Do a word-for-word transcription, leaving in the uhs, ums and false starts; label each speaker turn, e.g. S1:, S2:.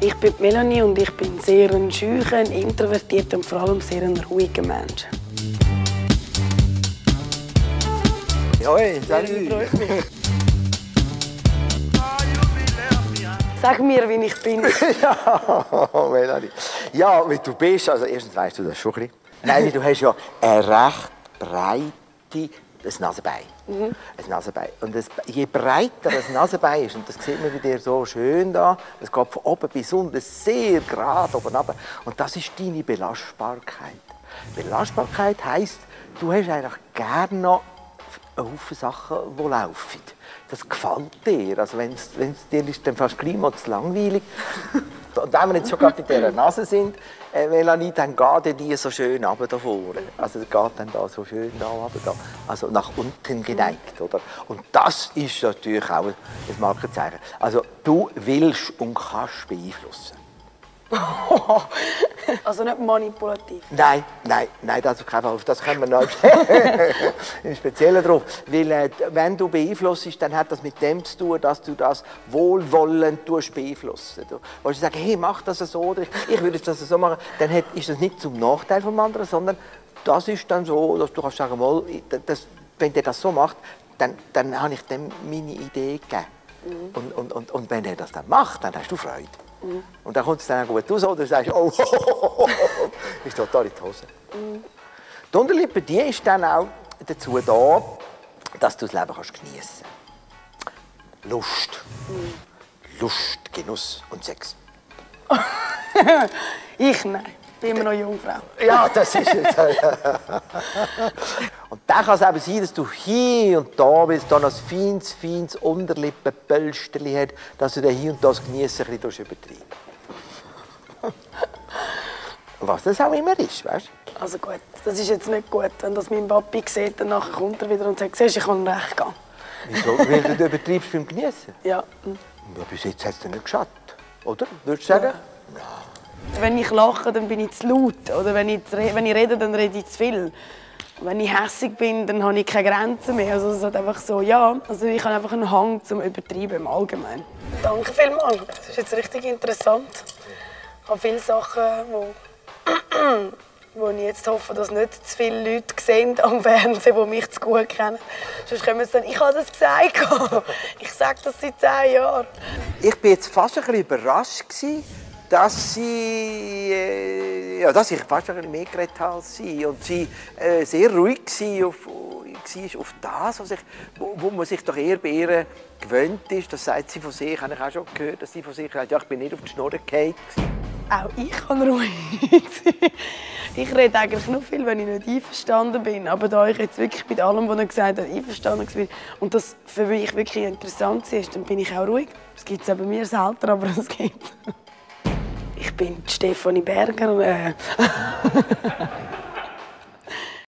S1: Ich bin Melanie und ich bin sehr ein schücher, ein introvertierter und vor allem sehr ein ruhiger Mensch.
S2: Hoi, salut.
S1: Sag mir, wie ich bin.
S2: Ja, Melanie. Ja, wie du bist, also erstens weißt du das schon ein bisschen. Nein, du hast ja eine recht breite ein Nasenbein. Mhm. Ein Nasenbein. Und das, je breiter das Nasenbein ist, und das sieht man bei dir so schön da, es geht von oben bis unten sehr gerade oben runter. Und das ist deine Belastbarkeit. Belastbarkeit heisst, du hast eigentlich gerne noch einen Haufen Sachen, die laufen. Das gefällt dir. Also wenn es dir ist, dann fast gleich mal zu langweilig. Und wenn wir jetzt schon gerade bei dieser Nase sind, äh, Melanie, dann geht die so schön runter da vorne. Also es geht dann da so schön da runter, da. Also nach unten geneigt, oder? Und das ist natürlich auch ein Markenzeichen. Also du willst und kannst beeinflussen.
S1: Also nicht manipulativ?
S2: Nein, nein, nein, das auf keinen Fall. Auf das können wir noch im Speziellen drauf. Weil, äh, wenn du beeinflusst, dann hat das mit dem zu tun, dass du das wohlwollend beeinflussen. Du willst sagen, hey, mach das so, oder ich, ich würde das so machen. Dann ist das nicht zum Nachteil vom anderen, sondern das ist dann so, dass du kannst sagen, mal, das, wenn der das so macht, dann, dann habe ich dem meine Idee gegeben. Mhm. Und, und, und, und wenn er das dann macht, dann hast du Freude. Mhm. Und dann kommt es dann gut raus, oder du sagst, oh, oh, oh, oh, oh, ist total in die Hose. Mhm. Die Unterlippe, die ist dann auch dazu da, dass du das Leben kannst geniessen kannst. Lust. Mhm. Lust, Genuss und Sex.
S1: Ich nein. Ich bin immer noch Jungfrau.
S2: Ja, das ist es. Und dann kann es eben sein, dass du hier und da, weil es da noch ein feines, feines Unterlippenpölsterchen hat, dass du dann hier und da das Geniessen ein bisschen übertreiben. Was das auch immer ist, weißt du?
S1: Also gut, das ist jetzt nicht gut. Wenn das mein Papi sieht, dann nachher kommt er wieder und sagt, siehst, ich kann recht gehen.
S2: Wieso? Weil du übertreibst beim Geniessen?
S1: Ja.
S2: Ja, bis jetzt hat es dir nicht geschadet, oder? Würdest du sagen? Ja.
S1: Ja. Wenn ich lache, dann bin ich zu laut. Oder wenn ich, wenn ich rede, dann rede ich zu viel. Wenn ich hässig bin, dann habe ich keine Grenzen mehr. Also es ist einfach so, ja, also ich habe einfach einen Hang zum Übertreiben im Allgemeinen. Danke vielmals. Das ist jetzt richtig interessant. Ich habe viele Sachen, wo, wo ich jetzt hoffe, dass nicht zu viele Leute sehen am Fernsehen, die mich zu gut kennen. Sonst können sie dann, ich habe das gesagt. Ich sage das seit zehn Jahren.
S2: Ich war jetzt fast ein bisschen überrascht, dass sie, äh, ja, dass ich fast ein bisschen mehr geredet habe als sie. Und sie äh, sehr ruhig war auf, war auf das, was ich, wo, wo man sich doch eher bei ihr gewöhnt ist. Das sagt sie von sich, habe ich auch schon gehört, dass sie von sich sagt, ja, ich bin nicht auf die Schnur gefallen.
S1: Auch ich kann ruhig sein. Ich rede eigentlich nur viel, wenn ich nicht einverstanden bin. Aber da ich jetzt wirklich mit allem, was er gesagt hat, einverstanden bin und das für mich wirklich interessant ist, dann bin ich auch ruhig. Das gibt es bei mir selten, aber es gibt. Ich bin Stefanie Berger. Äh.